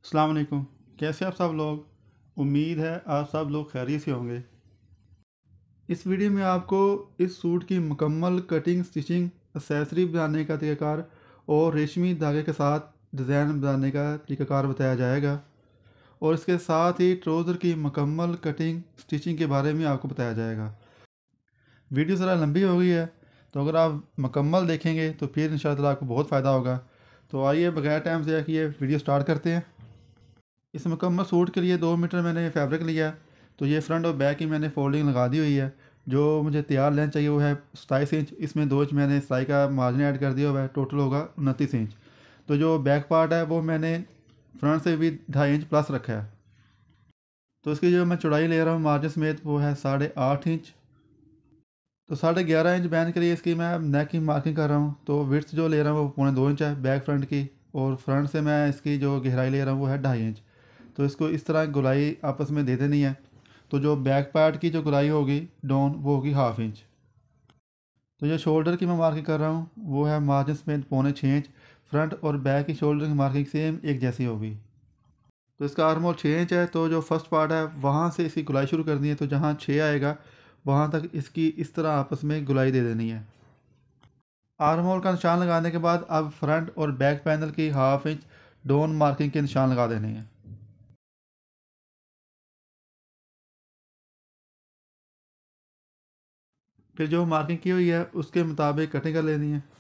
अस्सलाम वालेकुम। कैसे आप सब लोग? उम्मीद है आप सब लोग खैरियत से होंगे। इस वीडियो में आपको इस सूट की मुकम्मल कटिंग, स्टिचिंग, एक्सेसरी बनाने का तरीक़ाकार और रेशमी धागे के साथ डिज़ाइन बनाने का तरीक़ाकार बताया जाएगा और इसके साथ ही ट्राउज़र की मुकम्मल कटिंग, स्टिचिंग के बारे में आपको बताया जाएगा। वीडियो ज़रा लंबी हो गई है, तो अगर आप मुकम्मल देखेंगे तो फिर इंशाअल्लाह आपको बहुत फ़ायदा होगा। तो आइए बगैर टाइम ज़ाया किए वीडियो स्टार्ट करते हैं। इस मुकम्मल सूट के लिए 2 मीटर मैंने फैब्रिक लिया है। तो ये फ्रंट और बैक की मैंने फोल्डिंग लगा दी हुई है। जो मुझे तैयार लेंथ चाहिए वो है 27 इंच। इसमें 2 इंच मैंने सिलाई का मार्जिन ऐड कर दिया हुआ है, टोटल होगा 29 इंच। तो जो बैक पार्ट है वो मैंने फ्रंट से भी 2.5 इंच प्लस रखा है। तो इसकी जो मैं चौड़ाई ले रहा हूँ मार्जिन समेत वो है 8.5 इंच। तो 11.5 इंच बैन के लिए इसकी मैं नेक की मार्किंग कर रहा हूँ। तो विड्थ जो ले रहा हूँ वो 2.25 इंच है बैक फ्रंट की, और फ्रंट से मैं इसकी जो गहराई ले रहा हूँ वो है 2.5 इंच। तो इसको इस तरह गोलाई आपस में दे देनी है। तो जो बैक पार्ट की जो गोलाई होगी डाउन वो होगी 1/2 इंच। तो जो शोल्डर की मैं मार्किंग कर रहा हूँ वो है मार्जिन समेत 5.25 इंच। फ्रंट और बैक की शोल्डर की मार्किंग सेम एक जैसी होगी। तो इसका आर्म होल 6 इंच है। तो जो फर्स्ट पार्ट है वहाँ से इसकी गुलाई शुरू करनी है। तो जहाँ 6 आएगा वहाँ तक इसकी इस तरह आपस में गुलाई दे देनी है। आर्म होल का निशान लगाने के बाद अब फ्रंट और बैक पैनल की 1/2 इंच डाउन मार्किंग के निशान लगा देने हैं। फिर जो मार्किंग की हुई है उसके मुताबिक कटिंग कर लेनी है।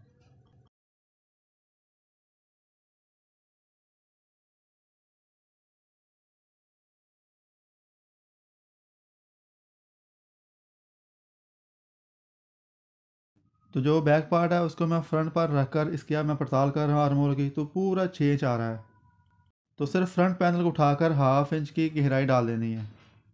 तो जो बैक पार्ट है उसको मैं फ्रंट पर रखकर इसकी अब मैं पड़ताल कर रहा हूँ आर्म होल की। तो पूरा 6 इंच आ रहा है। तो सिर्फ फ्रंट पैनल को उठाकर 1/2 इंच की गहराई डाल देनी है।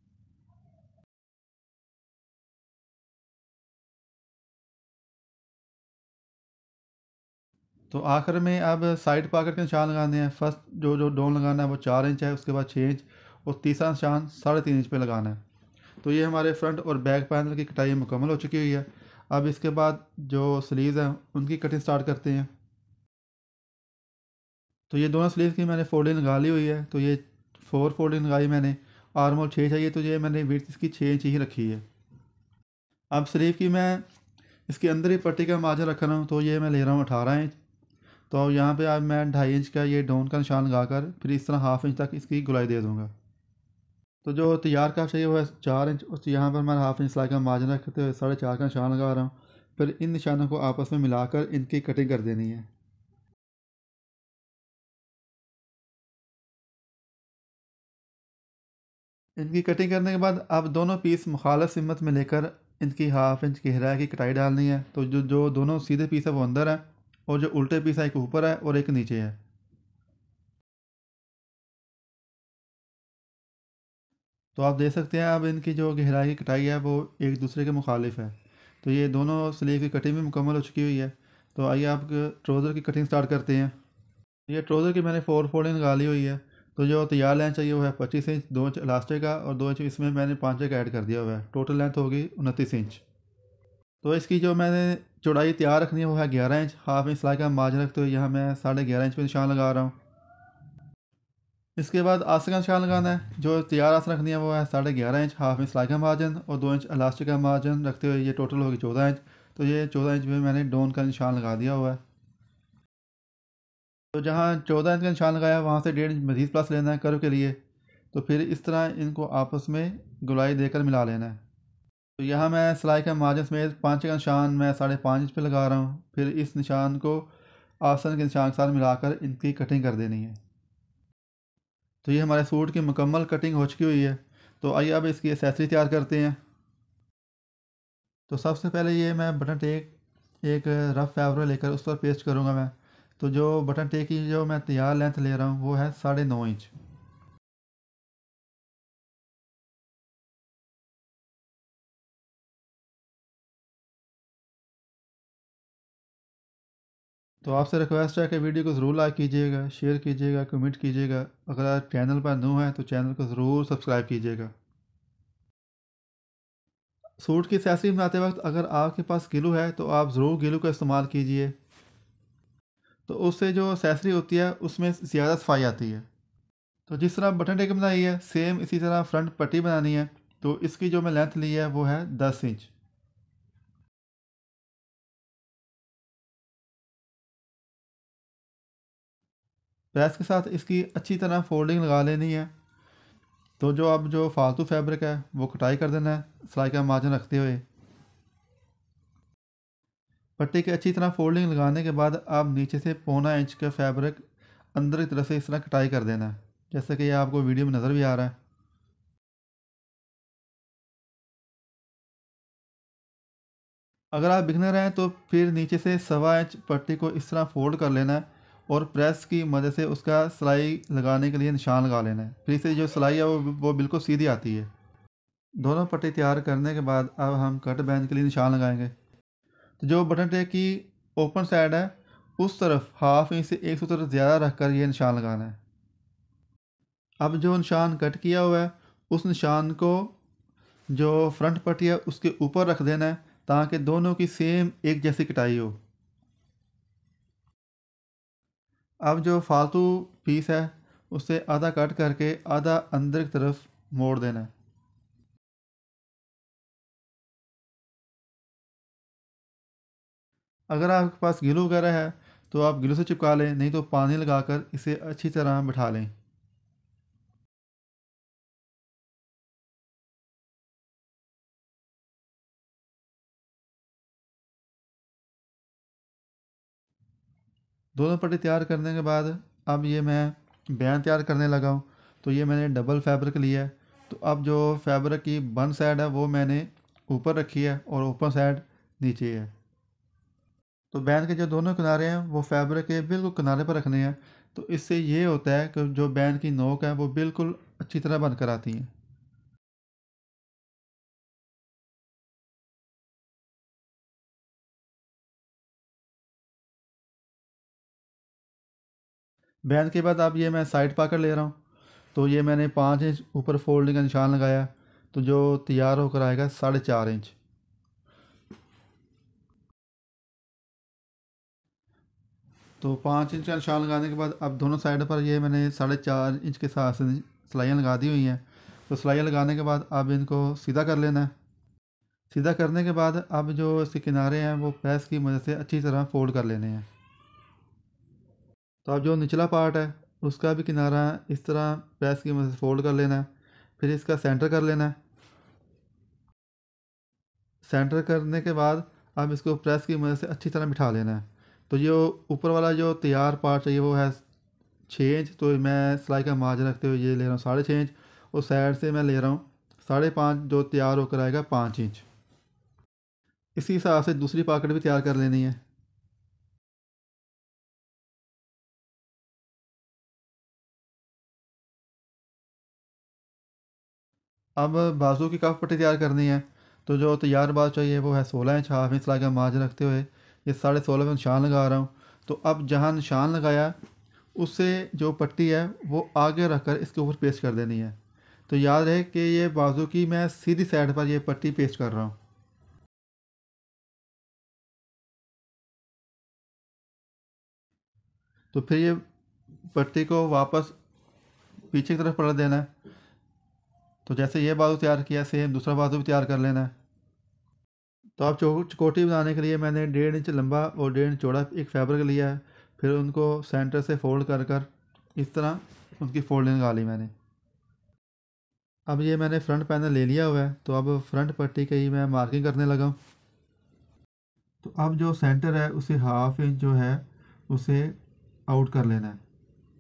तो आखिर में अब साइड पॉकेट के निशान लगाने हैं। फर्स्ट जो जो डाउन लगाना है वो 4 इंच है, उसके बाद 6 इंच, और तीसरा निशान 3.5 इंच पे लगाना है। तो ये हमारे फ्रंट और बैक पैनल की कटाई मुकम्मल हो चुकी हुई है। अब इसके बाद जो स्लीव्स हैं उनकी कटिंग स्टार्ट करते हैं। तो ये दोनों स्लीव्स की मैंने फोल्डिंग लगा ली हुई है। तो ये 4 फोल्डिंग लगाई मैंने। आर्म होल 6 चाहिए तो ये मैंने विड्थ इसकी 6 इंच ही रखी है। अब स्लीव की मैं इसके अंदर ही पट्टी का मार्जिन रख रहा हूँ। तो ये मैं ले रहा हूँ 18 इंच। तो यहाँ पे अब मैं 2.5 इंच का ये डाउन का निशान लगाकर फिर इस तरह 1/2 इंच तक इसकी गुलाई दे दूँगा। तो जो तैयार का चाहिए वो है 4 इंच। उस यहाँ पर मैं 1/2 इंच सिलाई का मार्जिन रखते हुए 4.5 का निशान लगा रहा हूँ। फिर इन निशानों को आपस में मिलाकर इनकी कटिंग कर देनी है। इनकी कटिंग करने के बाद अब दोनों पीस मुखालिफ सिमत में लेकर इनकी 1/2 इंच गहराई की कटाई डालनी है। तो जो जो दोनों सीधे पीस है वो अंदर है, और जो उल्टे पीस है एक ऊपर है और एक नीचे है। तो आप देख सकते हैं अब इनकी जो गहराई की कटाई है वो एक दूसरे के मुखालिफ है। तो ये दोनों स्लीव की कटिंग भी मुकम्मल हो चुकी हुई है। तो आइए आप ट्राउज़र की कटिंग स्टार्ट करते हैं। ये ट्राउज़र की मैंने 4 फोल्डिंग लगा ली हुई है। तो जो तैयार लेंथ चाहिए वो है 25 इंच, 2 इंच इलास्टिक का और 2 इंच इसमें मैंने 5 का ऐड कर दिया हुआ है। टोटल लेंथ होगी 29 इंच। तो इसकी जो मैंने चौड़ाई तैयार रखनी है वो है 11 इंच। 1/2 इंच सिलाई का मार्जिन रखते हुए यहाँ मैं 11.5 इंच पे निशान लगा रहा हूँ। इसके बाद आस्तीन का निशान लगाना है। जो तैयार आस्तीन रखनी है वो है 11.5 इंच, 1/2 इंच सिलाई का मार्जिन और 2 इंच इलास्टिक का मार्जिन रखते हुए ये टोटल होगी 14 इंच। तो ये 14 इंच में मैंने डाउन का निशान लगा दिया हुआ है। तो जहाँ 14 इंच का निशान लगाया वहाँ से 1.5 इंच मज़ीद प्लस लेना है कर्व के लिए। तो फिर इस तरह इनको आपस में गुलाई देकर मिला लेना है। तो यहाँ मैं सिलाई का मार्जिन समेत 5 का निशान मैं 5.5 इंच पे लगा रहा हूँ। फिर इस निशान को आसन के निशान के साथ मिलाकर इनकी कटिंग कर देनी है। तो ये हमारे सूट की मुकम्मल कटिंग हो चुकी हुई है। तो आइए अब इसकी एसेसरी तैयार करते हैं। तो सबसे पहले ये मैं बटन टेक एक रफ़ फैब्रिक लेकर उस पर पेस्ट करूँगा मैं। तो जो बटन टेक की जो मैं तैयार लेंथ ले रहा हूँ वो है 9.5 इंच। तो आपसे रिक्वेस्ट है कि वीडियो को ज़रूर लाइक कीजिएगा, शेयर कीजिएगा, कमेंट कीजिएगा। अगर आप चैनल पर न्यू हैं तो चैनल को ज़रूर सब्सक्राइब कीजिएगा। सूट की एसेसरी बनाते वक्त अगर आपके पास ग्लू है तो आप ज़रूर ग्लू का इस्तेमाल कीजिए। तो उससे जो एसेसरी होती है उसमें ज़्यादा सफाई आती है। तो जिस तरह बटन टेक बनाई है सेम इसी तरह फ्रंट पट्टी बनानी है। तो इसकी जो मैं लेंथ ली है वो है 10 इंच। प्रेस के साथ इसकी अच्छी तरह फोल्डिंग लगा लेनी है। तो जो अब जो फालतू फैब्रिक है वो कटाई कर देना है सिलाई का मार्जिन रखते हुए। पट्टी की अच्छी तरह फोल्डिंग लगाने के बाद आप नीचे से 1.25 इंच का फैब्रिक अंदर की तरफ से इस तरह कटाई कर देना है, जैसे कि ये आपको वीडियो में नज़र भी आ रहा है। अगर आप बिगनर हैं तो फिर नीचे से 1.25 इंच पट्टी को इस तरह फोल्ड कर लेना है और प्रेस की मदद से उसका सिलाई लगाने के लिए निशान लगा लेना है। फिर इससे जो सिलाई है वो बिल्कुल सीधी आती है। दोनों पट्टी तैयार करने के बाद अब हम कट बैंड के लिए निशान लगाएंगे। तो जो बटन टेक की ओपन साइड है उस तरफ 1/2 इंच से 1 सूत्र ज़्यादा रखकर ये निशान लगाना है। अब जो निशान कट किया हुआ है उस निशान को जो फ्रंट पट्टी है उसके ऊपर रख देना है ताकि दोनों की सेम एक जैसी कटाई हो। अब जो फालतू पीस है उसे आधा कट करके आधा अंदर की तरफ मोड़ देना है। अगर आपके पास ग्लू वगैरह है तो आप ग्लू से चिपका लें, नहीं तो पानी लगाकर इसे अच्छी तरह बिठा लें। दोनों पट्टी तैयार करने के बाद अब ये मैं बैन तैयार करने लगा हूँ। तो ये मैंने डबल फैब्रिक लिया है। तो अब जो फैब्रिक की बन साइड है वो मैंने ऊपर रखी है और ऊपर साइड नीचे है। तो बैन के जो दोनों किनारे हैं वो फैब्रिक के बिल्कुल किनारे पर रखने हैं। तो इससे ये होता है कि जो बैन की नोक है वो बिल्कुल अच्छी तरह बनकर आती हैं। बैन के बाद अब ये मैं साइड पाकर ले रहा हूँ। तो ये मैंने 5 इंच ऊपर फोल्डिंग का निशान लगाया। तो जो तैयार होकर आएगा 4.5 इंच। तो 5 इंच का निशान लगाने के बाद अब दोनों साइड पर ये मैंने 4.5 इंच के साथ से सिलाइयाँ लगा दी हुई हैं। तो सिलाइयाँ लगाने के बाद अब इनको सीधा कर लेना है। सीधा करने के बाद अब जो इसके किनारे हैं वो प्रेस की मदद से अच्छी तरह फोल्ड कर लेने हैं। तो अब जो निचला पार्ट है उसका भी किनारा इस तरह प्रेस की मदद से फोल्ड कर लेना है। फिर इसका सेंटर कर लेना है। सेंटर करने के बाद अब इसको प्रेस की मदद से अच्छी तरह बिठा लेना है। तो ये ऊपर वाला जो तैयार पार्ट चाहिए वो है 6 इंच। तो मैं सिलाई का मार्जिन रखते हुए ये ले रहा हूँ 6.5 इंच और साइड से मैं ले रहा हूँ 5.5, जो तैयार होकर आएगा 5 इंच। इसी हिसाब से दूसरी पॉकेट भी तैयार कर लेनी है। अब बाजू की कफ पट्टी तैयार करनी है। तो जो तैयार बाजू चाहिए वो है 16 इंच। 1/2 इंच सिलाई का मार्जिन रखते हुए ये 16.5 में निशान लगा रहा हूँ। तो अब जहाँ निशान लगाया उससे जो पट्टी है वो आगे रखकर इसके ऊपर पेस्ट कर देनी है। तो याद रहे कि ये बाजू की मैं सीधी साइड पर ये पट्टी पेस्ट कर रहा हूँ। तो फिर ये पट्टी को वापस पीछे की तरफ पलट देना है। तो जैसे ये बाजू तैयार किया सेम दूसरा बाजू भी तैयार कर लेना है। तो आप चकोटी बनाने के लिए मैंने 1.5 इंच लंबा और 1.5 इंच चौड़ा एक फैब्रिक लिया है। फिर उनको सेंटर से फोल्ड कर कर इस तरह उनकी फोल्डिंग लगा ली मैंने। अब ये मैंने फ्रंट पैनल ले लिया हुआ है। तो अब फ्रंट पट्टी की ही मैं मार्किंग करने लगा हूँ। तो अब जो सेंटर है उसे 1/2 इंच जो है उसे आउट कर लेना है।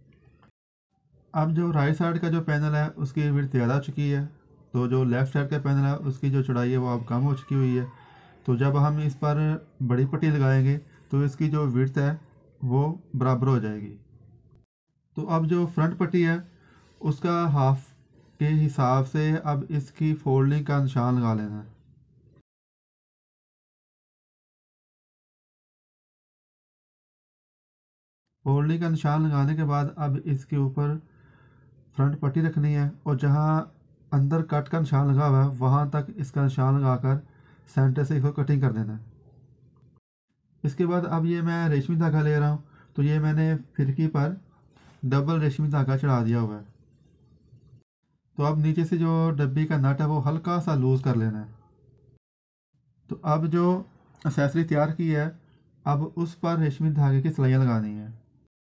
अब जो राइट साइड का जो पैनल है उसकी विड्थ ज़्यादा हो चुकी है। तो जो लेफ़्ट साइड का पैनल है उसकी जो चौड़ाई है वो अब कम हो चुकी हुई है। तो जब हम इस पर बड़ी पट्टी लगाएंगे तो इसकी जो विड्थ है वो बराबर हो जाएगी। तो अब जो फ्रंट पट्टी है उसका हाफ के हिसाब से अब इसकी फोल्डिंग का निशान लगा लेना है। फोल्डिंग का निशान लगाने के बाद अब इसके ऊपर फ्रंट पट्टी रखनी है और जहाँ अंदर कट का निशान लगा हुआ है वहाँ तक इसका निशान लगाकर सेंटर से इसको कटिंग कर देना है। इसके बाद अब ये मैं रेशमी धागा ले रहा हूँ। तो ये मैंने फिरकी पर डबल रेशमी धागा चढ़ा दिया हुआ है। तो अब नीचे से जो डब्बी का नट है वो हल्का सा लूज़ कर लेना है। तो अब जो एक्सेसरी तैयार की है, अब उस पर रेशमी धागे की सिलाइयाँ लगानी है।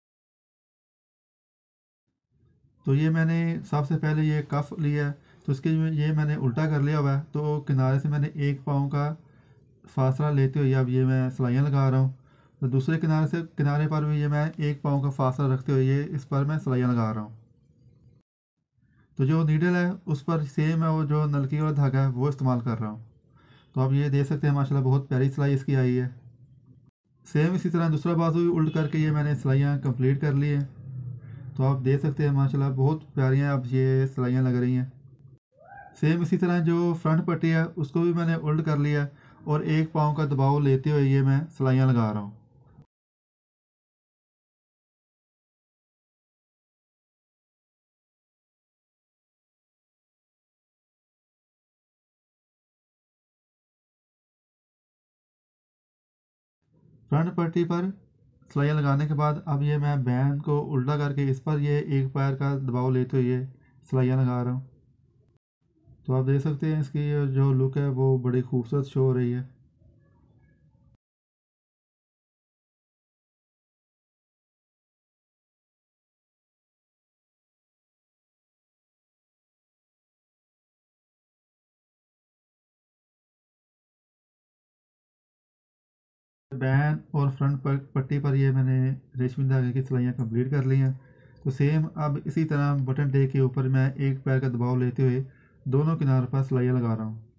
तो ये मैंने सबसे पहले ये कफ लिया है, तो इसके ये मैंने उल्टा कर लिया हुआ है। तो किनारे से मैंने 1 पाँव का फासला लेते हुए अब ये मैं सिलाइयाँ लगा रहा हूँ। तो दूसरे किनारे पर भी ये मैं 1 पाँव का फासला रखते हुए ये इस पर मैं सिलाइयाँ लगा रहा हूँ। तो जो नीडल है उस पर सेम है वो जो नलकी वाला धागा है वो इस्तेमाल कर रहा हूँ। तो आप ये देख सकते हैं माशाल्लाह बहुत प्यारी सिलाई इसकी आई है। सेम इसी तरह दूसरा बाजू भी उल्ट करके ये मैंने सिलाइयाँ कंप्लीट कर ली है। तो आप देख सकते हैं माशाल्लाह बहुत प्यारी हैं अब ये सिलाइयाँ लग रही हैं। सेम इसी तरह जो फ्रंट पट्टी है उसको भी मैंने उल्ट कर लिया और 1 पाँव का दबाव लेते हुए ये मैं सिलाइयाँ लगा रहा हूँ। फ्रंट पट्टी पर सिलाइयाँ लगाने के बाद अब ये मैं बैंड को उल्टा करके इस पर ये 1 पैर का दबाव लेते हुए ये सिलाइयाँ लगा रहा हूँ। तो आप देख सकते हैं इसकी जो लुक है वो बड़ी खूबसूरत शो हो रही है। बैन और फ्रंट पट्टी पर ये मैंने रेशमी धागे की सिलाइयाँ कंप्लीट कर ली हैं। तो सेम अब इसी तरह बटन टे के ऊपर मैं 1 पैर का दबाव लेते हुए दोनों किनारों पर सिलाइयाँ लगा रहा हूँ।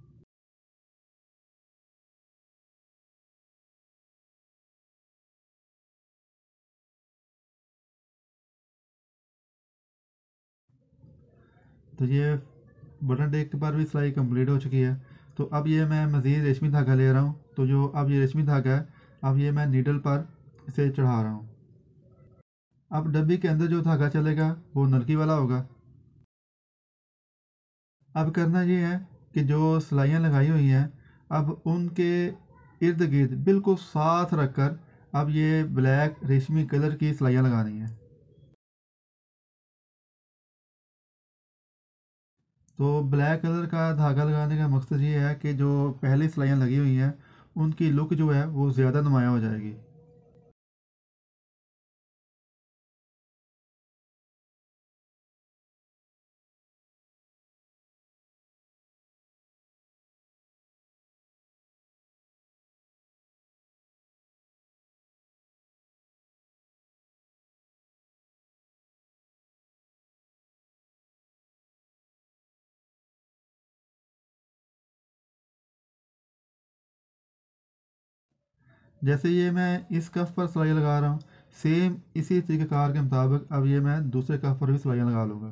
तो ये बटन टेक पर भी सिलाई कंप्लीट हो चुकी है। तो अब ये मैं मज़ीद रेशमी धागा ले रहा हूँ। तो जो अब ये रेशमी धागा है अब ये मैं नीडल पर इसे चढ़ा रहा हूँ। अब डब्बी के अंदर जो धागा चलेगा वो नलकी वाला होगा। अब करना ये है कि जो सिलाइयाँ लगाई हुई हैं अब उनके इर्द गिर्द बिल्कुल साथ रखकर अब ये ब्लैक रेशमी कलर की सिलाइयाँ लगानी है। तो ब्लैक कलर का धागा लगाने का मकसद ये है कि जो पहली सिलाइयाँ लगी हुई हैं उनकी लुक जो है वो ज़्यादा नुमायाँ हो जाएगी। जैसे ये मैं इस कफ पर सिलाई लगा रहा हूँ सेम इसी तरीक़ेकार के मुताबिक अब ये मैं दूसरे कफ पर भी सिलाइयाँ लगा लूँगा।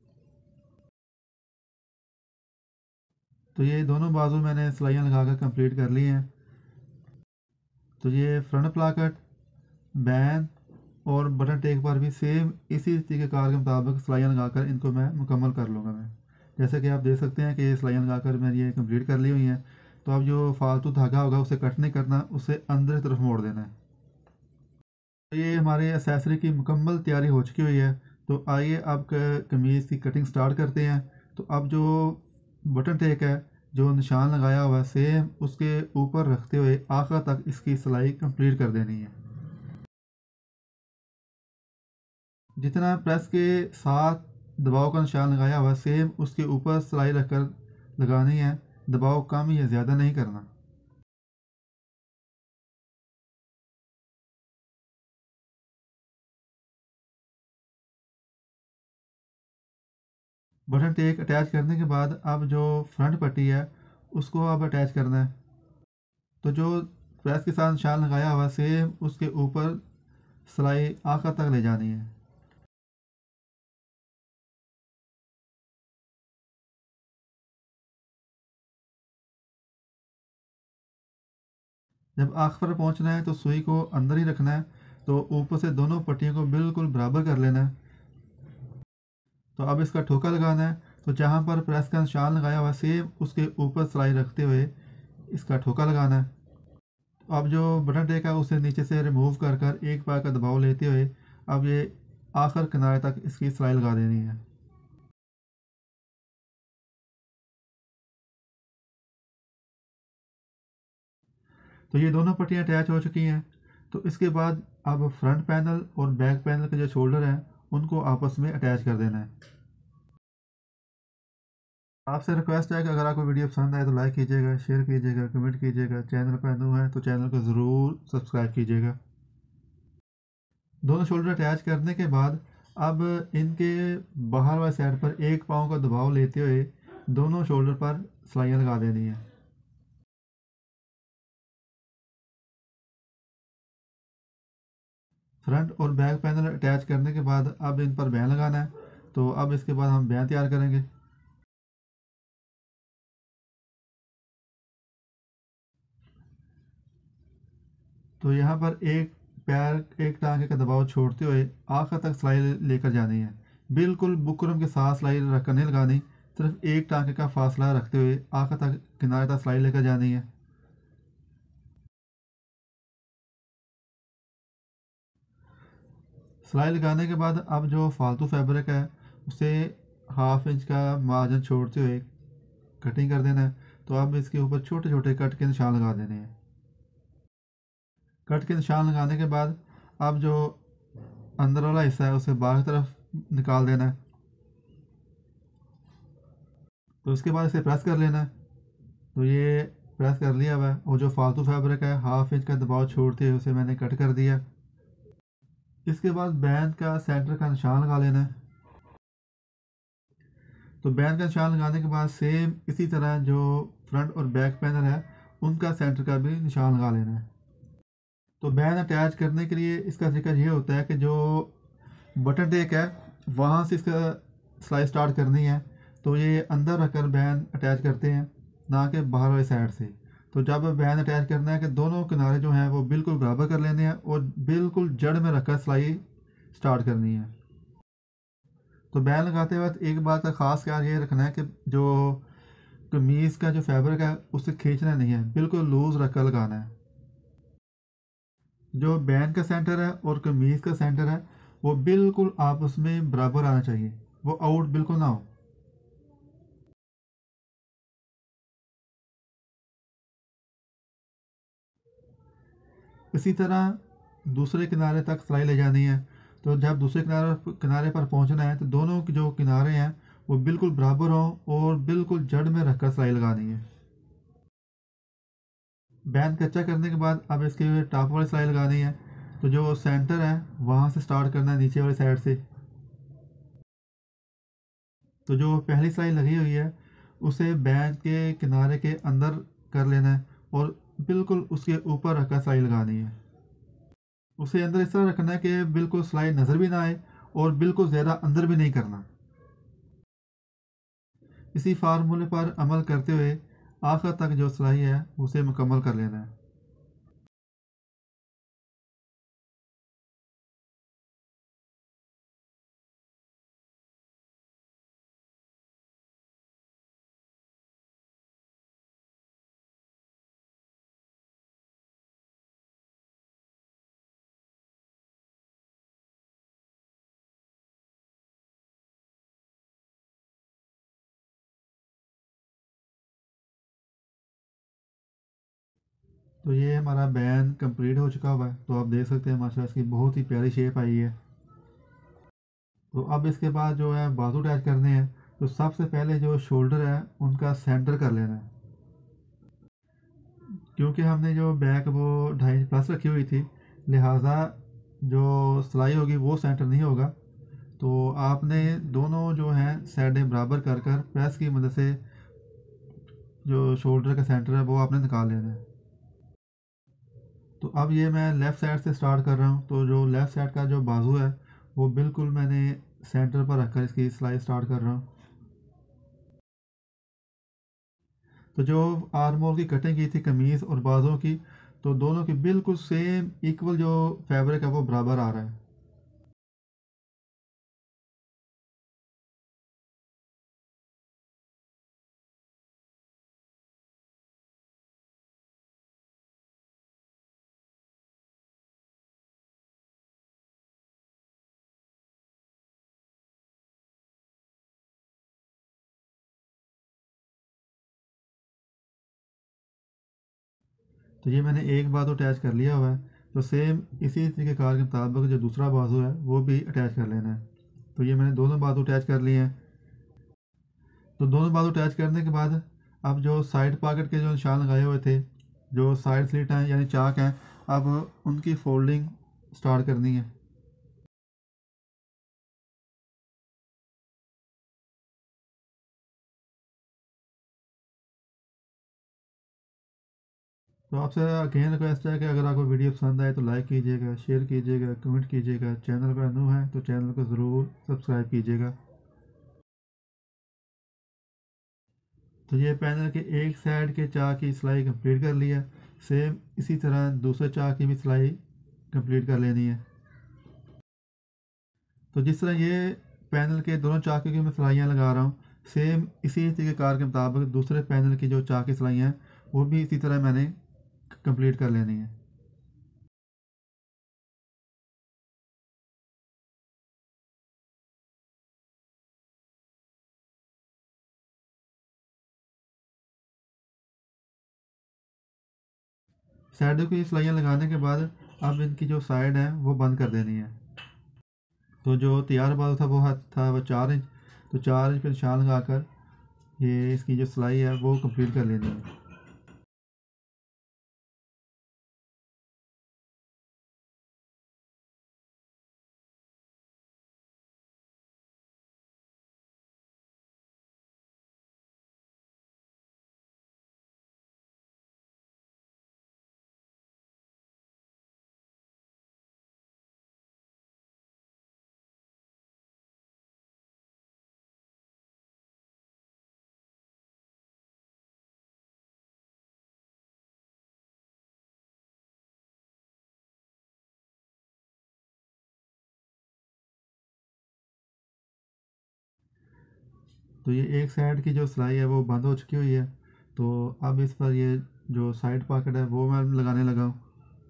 तो ये दोनों बाजू मैंने सिलाइयाँ लगा कर कंप्लीट कर ली हैं। तो ये फ्रंट प्लाकट बैन और बटन टेक पर भी सेम इसी तरीक़ेकार के मुताबिक सिलाइयाँ लगाकर इनको मैं मुकम्मल कर लूँगा मैं। जैसे कि आप देख सकते हैं कि सिलाइयाँ लगाकर मैंने ये कंप्लीट कर ली हुई हैं। तो अब जो फालतू धागा होगा उसे कट नहीं करना, उसे अंदर की तरफ मोड़ देना है। तो ये हमारे एक्सेसरी की मुकम्मल तैयारी हो चुकी हुई है। तो आइए अब कमीज़ की कटिंग स्टार्ट करते हैं। तो अब जो बटन टेक है जो निशान लगाया हुआ है सेम उसके ऊपर रखते हुए आखिर तक इसकी सिलाई कंप्लीट कर देनी है। जितना प्रेस के साथ दबाव का निशान लगाया हुआ है सेम उसके ऊपर सिलाई रखकर लगानी है। दबाव कम या ज़्यादा नहीं करना। बटन टेक अटैच करने के बाद अब जो फ्रंट पट्टी है उसको अब अटैच करना है। तो जो प्रेस के साथ निशान लगाया हुआ है सेम उसके ऊपर सिलाई आखिर तक ले जानी है। जब आखिर पर पहुंचना है तो सुई को अंदर ही रखना है। तो ऊपर से दोनों पट्टियों को बिल्कुल बराबर कर लेना है। तो अब इसका ठोका लगाना है। तो जहाँ पर प्रेस का निशान लगाया हुआ है सेम उसके ऊपर सिलाई रखते हुए इसका ठोका लगाना है। तो अब जो बटन टेक है उसे नीचे से रिमूव कर कर 1 बार का दबाव लेते हुए अब ये आखिर किनारे तक इसकी सिलाई लगा देनी है। तो ये दोनों पट्टियाँ अटैच हो चुकी हैं। तो इसके बाद अब फ्रंट पैनल और बैक पैनल के जो शोल्डर हैं उनको आपस में अटैच कर देना है। आपसे रिक्वेस्ट है कि अगर आपको वीडियो पसंद आए तो लाइक कीजिएगा, शेयर कीजिएगा, कमेंट कीजिएगा। चैनल पर न्यू है तो चैनल को ज़रूर सब्सक्राइब कीजिएगा। दोनों शोल्डर अटैच करने के बाद अब इनके बाहर वाले साइड पर एक पाँव का दबाव लेते हुए दोनों शोल्डर पर सिलाइयाँ लगा देनी है। फ्रंट और बैक पैनल अटैच करने के बाद अब इन पर बैन लगाना है। तो अब इसके बाद हम बैन तैयार करेंगे। तो यहाँ पर एक पैर एक टांगे का दबाव छोड़ते हुए आखिर तक सिलाई लेकर जानी है। बिल्कुल बुकरम के साथ सिलाई रखकर नहीं लगानी, सिर्फ एक टांगे का फासला रखते हुए आखिर तक किनारे तक सिलाई लेकर जानी है। सिलाई लगाने के बाद अब जो फालतू फैब्रिक है उसे हाफ इंच का मार्जिन छोड़ते हुए कटिंग कर देना है। तो अब इसके ऊपर छोटे छोटे कट के निशान लगा देने हैं। कट के निशान लगाने के बाद अब जो अंदर वाला हिस्सा है उसे बाहर की तरफ निकाल देना है। तो उसके बाद इसे प्रेस कर लेना है। तो ये प्रेस कर लिया हुआ है और जो फालतू फैब्रिक है हाफ इंच का दबाव छोड़ते हुए उसे मैंने कट कर दिया। इसके बाद बैंड का सेंटर का निशान लगा लेना है। तो बैंड का निशान लगाने के बाद सेम इसी तरह जो फ्रंट और बैक पैनल है उनका सेंटर का भी निशान लगा लेना है। तो बैंड अटैच करने के लिए इसका तरीका ये होता है कि जो बटन टेक है वहाँ से इसका सिलाई स्टार्ट करनी है। तो ये अंदर रखकर बैंड अटैच करते हैं, ना कि बाहर वाली साइड से। तो जब बैंड अटैच करना है कि दोनों किनारे जो हैं वो बिल्कुल बराबर कर लेने हैं और बिल्कुल जड़ में रखकर सिलाई स्टार्ट करनी है। तो बैंड लगाते वक्त एक बात का ख़ास ख्याल ये रखना है कि जो कमीज़ का जो फैब्रिक है उसे खींचना नहीं है, बिल्कुल लूज़ रखकर लगाना है। जो बैंड का सेंटर है और कमीज़ का सेंटर है वो बिल्कुल आपस में बराबर आना चाहिए, वो आउट बिल्कुल ना हो। इसी तरह दूसरे किनारे तक सिलाई ले जानी है। तो जब दूसरे किनारे पर पहुंचना है तो दोनों के जो किनारे हैं वो बिल्कुल बराबर हों और बिल्कुल जड़ में रखकर सिलाई लगानी है। बैंड कच्चा करने के बाद अब इसके टॉप वाली सिलाई लगानी है। तो जो सेंटर है वहाँ से स्टार्ट करना है नीचे वाली साइड से। तो जो पहली सिलाई लगी हुई है उसे बैंड के किनारे के अंदर कर लेना है और बिल्कुल उसके ऊपर रखकर सिलाई लगानी है। उसे अंदर इस तरह रखना है कि बिल्कुल सिलाई नज़र भी ना आए और बिल्कुल ज़्यादा अंदर भी नहीं करना। इसी फार्मूले पर अमल करते हुए आखिर तक जो सिलाई है उसे मुकम्मल कर लेना है। तो ये हमारा बैन कंप्लीट हो चुका हुआ है। तो आप देख सकते हैं माशाल्लाह इसकी बहुत ही प्यारी शेप आई है। तो अब इसके बाद जो है बाजू अटैच करने हैं। तो सबसे पहले जो शोल्डर है उनका सेंटर कर लेना है। क्योंकि हमने जो बैक वो 2.5 प्लस रखी हुई थी, लिहाजा जो सिलाई होगी वो सेंटर नहीं होगा। तो आपने दोनों जो हैं साइडें बराबर कर कर प्रेस की मदद से जो शोल्डर का सेंटर है वो आपने निकाल लेना है। तो अब ये मैं लेफ़्ट साइड से स्टार्ट कर रहा हूँ। तो जो लेफ़्ट साइड का जो बाजू है वो बिल्कुल मैंने सेंटर पर रखकर इसकी सिलाई स्टार्ट कर रहा हूँ। तो जो आर्म होल की कटिंग की थी कमीज़ और बाजुओं की, तो दोनों की बिल्कुल सेम इक्वल जो फैब्रिक है वो बराबर आ रहा है। तो ये मैंने एक बाजू अटैच कर लिया हुआ है। तो सेम इसी तरीके कार के मुताबिक जो दूसरा बाजू है वो भी अटैच कर लेना है। तो ये मैंने दोनों बाजू अटैच कर लिए हैं। तो दोनों बाजू अटैच करने के बाद अब जो साइड पॉकेट के जो निशान लगाए हुए थे, जो साइड स्लिट हैं यानी चाक हैं, अब उनकी फोल्डिंग स्टार्ट करनी है। तो आपसे अगेन रिक्वेस्ट है कि अगर आपको वीडियो पसंद आए तो लाइक कीजिएगा, शेयर कीजिएगा, कमेंट कीजिएगा। चैनल पर न्यू है तो चैनल को ज़रूर सब्सक्राइब कीजिएगा। तो ये पैनल के एक साइड के चाक की सिलाई कंप्लीट कर लिया। सेम इसी तरह दूसरे चाक की भी सिलाई कंप्लीट कर लेनी है। तो जिस तरह ये पैनल के दोनों चाकों की मैं सिलाइयाँ लगा रहा हूँ, सेम इसी तरीके कार के मुताबिक दूसरे पैनल की जो चाक की सिलाइयाँ हैं वो भी इसी तरह मैंने कंप्लीट कर लेनी है। साइडों की सिलाइयाँ लगाने के बाद अब इनकी जो साइड है वो बंद कर देनी है। तो जो तैयार बाजू था वो 4 इंच। तो 4 इंच पर निशान लगाकर ये इसकी जो सिलाई है वो कंप्लीट कर लेनी है। तो ये एक साइड की जो सिलाई है वो बंद हो चुकी हुई है। तो अब इस पर ये जो साइड पॉकेट है वो मैं लगाने लगा हूँ।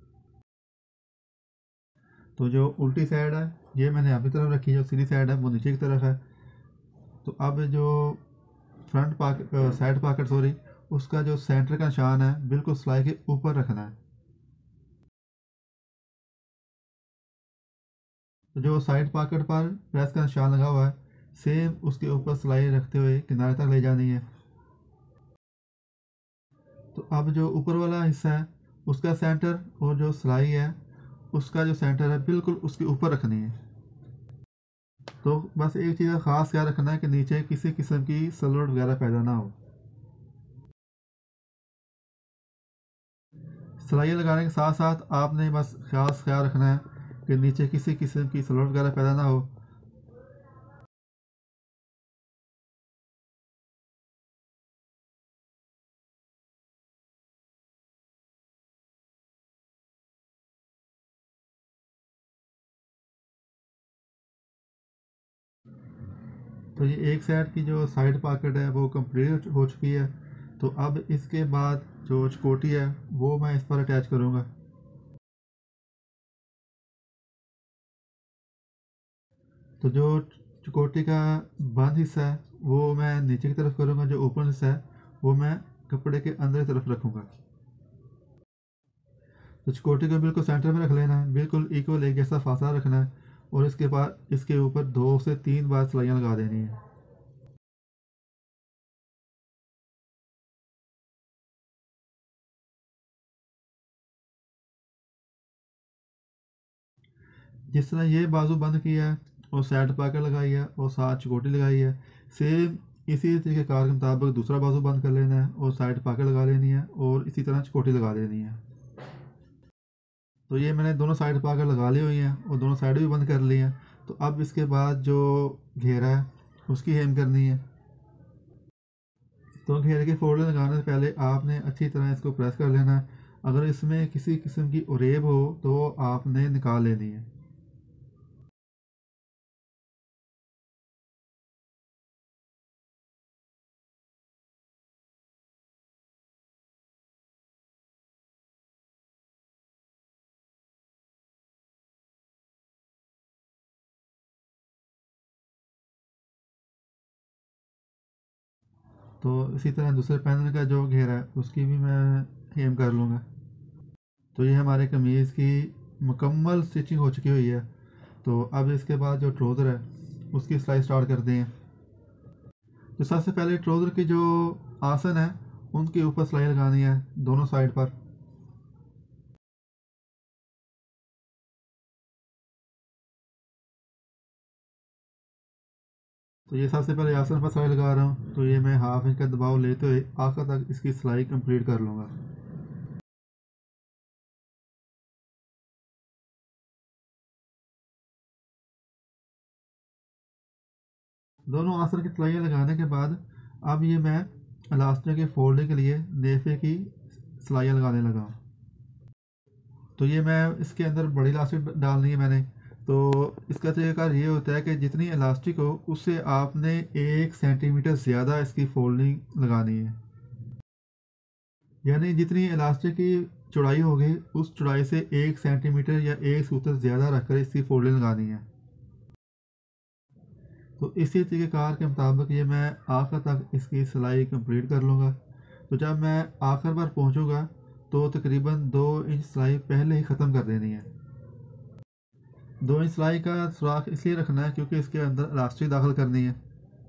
तो जो उल्टी साइड है ये मैंने अपनी तरफ रखी है, जो सीधी साइड है वो नीचे की तरफ है। तो अब जो front pocket side pocket sorry, उसका जो सेंटर का निशान है बिल्कुल सिलाई के ऊपर रखना है। तो जो साइड पॉकेट पर प्रेस का निशान लगा हुआ है, सेम उसके ऊपर सिलाई रखते हुए किनारे तक ले जानी है। तो अब जो ऊपर वाला हिस्सा है उसका सेंटर और जो सिलाई है उसका जो सेंटर है बिल्कुल उसके ऊपर रखनी है। तो बस एक चीज़ का ख़ास ख्याल रखना है कि नीचे किसी किस्म की सलवट वगैरह पैदा ना हो। सिलाई लगाने के साथ साथ आपने बस खास ख्याल रखना है कि नीचे किसी किस्म की सलवट वगैरह पैदा ना हो। तो ये एक साइड की जो साइड पॉकेट है वो कंप्लीट हो चुकी है। तो अब इसके बाद जो चकोटी है वो मैं इस पर अटैच करूँगा। तो जो चकोटी का बंद हिस्सा है वो मैं नीचे की तरफ करूँगा, जो ऊपर हिस्सा है वो मैं कपड़े के अंदर की तरफ रखूँगा। तो चकोटी को बिल्कुल सेंटर में रख लेना है, बिल्कुल इक्वल एक जैसा फासला रखना है और इसके बाद इसके ऊपर 2 से 3 बार सिलाइयाँ लगा देनी है। जिस तरह ये बाजू बंद किया है और साइड पॉकेट लगाई है और साथ चकोटी लगाई है, सेम इसी तरीके कार के मुताबिक दूसरा बाजू बंद कर लेना है और साइड पॉकेट लगा लेनी है और इसी तरह चकोटी लगा देनी है। तो ये मैंने दोनों साइड पॉकेट लगा ली हुई हैं और दोनों साइड भी बंद कर ली हैं। तो अब इसके बाद जो घेरा है उसकी हेम करनी है। तो घेरे की फोल्डिंग लगाने से पहले आपने अच्छी तरह इसको प्रेस कर लेना है। अगर इसमें किसी किस्म की उरेब हो तो आपने निकाल लेनी है। तो इसी तरह दूसरे पैनल का जो घेरा है उसकी भी मैं हेम कर लूँगा। तो ये हमारे कमीज़ की मुकम्मल स्टिचिंग हो चुकी हुई है। तो अब इसके बाद जो ट्राउज़र है उसकी सिलाई स्टार्ट करते हैं। तो सबसे पहले ट्राउज़र की जो आसन है उनके ऊपर सिलाई लगानी है दोनों साइड पर। तो ये सबसे पहले आसन पर सिलाई लगा रहा हूँ। तो ये मैं हाफ इंच का दबाव लेते हुए आखिर तक इसकी सिलाई कंप्लीट कर लूँगा। दोनों आसन की सिलाइयाँ लगाने के बाद अब ये मैं इलास्टिक के फोल्डिंग के लिए नेफे की सिलाइयाँ लगाने लगा हूँ। तो ये मैं इसके अंदर बड़ी इलास्टिक डालनी है मैंने। तो इसका तरीक़ाकार ये होता है कि जितनी इलास्टिक हो उससे आपने 1 सेंटीमीटर ज़्यादा इसकी फोल्डिंग लगानी है। यानी जितनी इलास्टिक की चौड़ाई होगी उस चौड़ाई से 1 सेंटीमीटर या 1 सूत्र ज़्यादा रखकर इसकी फोल्डिंग लगानी है। तो इसी तरीक़ेकार के मुताबिक ये मैं आखिर तक इसकी सिलाई कंप्लीट कर लूँगा। तो जब मैं आखिर पर पहुँचूँगा तो तकरीबन 2 इंच सिलाई पहले ही ख़त्म कर देनी है। 2 इंच सिलाई का सुराख इसलिए रखना है क्योंकि इसके अंदर इलास्टिक दाखिल करनी है।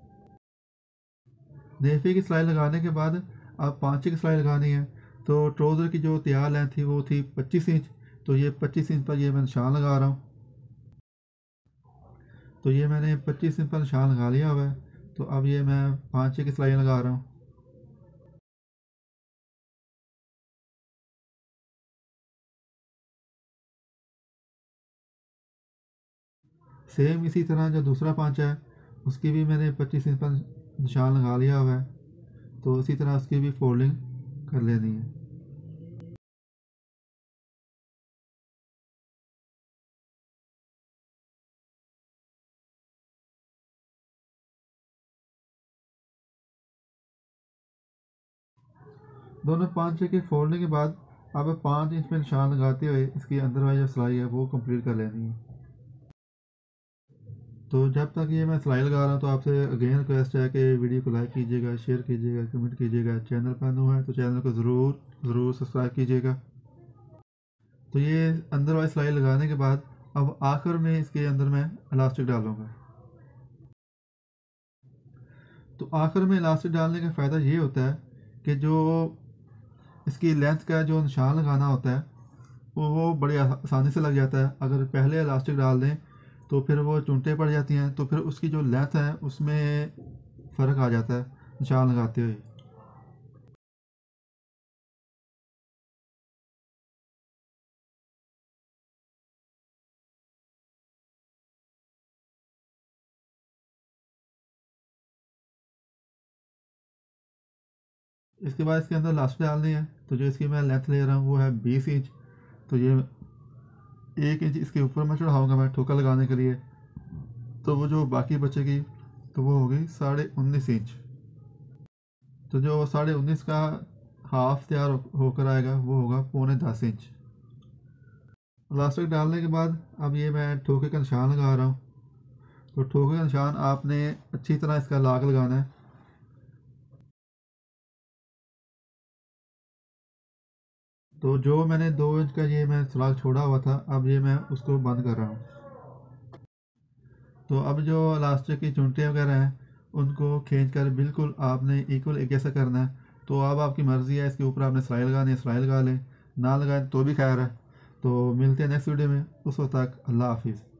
नेफे की सिलाई लगाने के बाद अब 5 की सिलाई लगानी है। तो ट्राउज़र की जो तैयार लेंथ थी वो थी 25 इंच। तो ये 25 इंच पर ये मैं निशान लगा रहा हूँ। तो ये मैंने 25 इंच पर निशान लगा लिया हुआ है। तो अब ये मैं 5 की सिलाई लगा रहा हूँ। सेम इसी तरह जो दूसरा पांचा है उसकी भी मैंने 25 इंच पर निशान लगा लिया हुआ है। तो इसी तरह उसकी भी फोल्डिंग कर लेनी है। दोनों पांचे के फोल्डिंग के बाद अब 5 इंच पे निशान लगाते हुए इसकी अंदर वाली जो सिलाई है वो कंप्लीट कर लेनी है। तो जब तक ये मैं सिलाई लगा रहा हूँ तो आपसे अगेन रिक्वेस्ट है कि वीडियो को लाइक कीजिएगा, शेयर कीजिएगा, कमेंट कीजिएगा। चैनल पर न्यू है तो चैनल को ज़रूर सब्सक्राइब कीजिएगा। तो ये अंदर वाली सिलाई लगाने के बाद अब आखिर में इसके अंदर मैं इलास्टिक डालूँगा। तो आखिर में इलास्टिक डालने का फ़ायदा ये होता है कि जो इसकी लेंथ का जो निशान लगाना होता है वो बड़ी आसानी से लग जाता है। अगर पहले इलास्टिक डाल दें तो फिर वो चुनटे पड़ जाती हैं। तो फिर उसकी जो लेंथ है उसमें फ़र्क आ जाता है निशान लगाते हुए। इसके बाद इसके अंदर इलास्टिक डालनी है। तो जो इसकी मैं लेंथ ले रहा हूँ वो है 20 इंच। तो ये 1 इंच इसके ऊपर मैं चढ़ाऊँगा मैं ठोका लगाने के लिए। तो वो जो बाकी बचेगी तो वो होगी 19.5 इंच। तो जो 19.5 का हाफ तैयार होकर आएगा वो होगा 9.25 इंच। इलास्टिक डालने के बाद अब ये मैं ठोके का निशान लगा रहा हूँ। तो ठोके का निशान आपने अच्छी तरह इसका लाग लगाना है। तो जो मैंने 2 इंच का ये मैं सुराख छोड़ा हुआ था अब ये मैं उसको बंद कर रहा हूँ। तो अब जो इलास्टिक की चुनटियाँ वगैरह हैं उनको खींच कर बिल्कुल आपने इक्वल एक जैसा करना है। तो अब आपकी मर्ज़ी है, इसके ऊपर आपने सिलाई लगानी है सिलाई लगा लें, ना लगाएं तो भी खैर है। तो मिलते हैं नेक्स्ट वीडियो में, उस वक्त तक अल्लाह हाफिज़।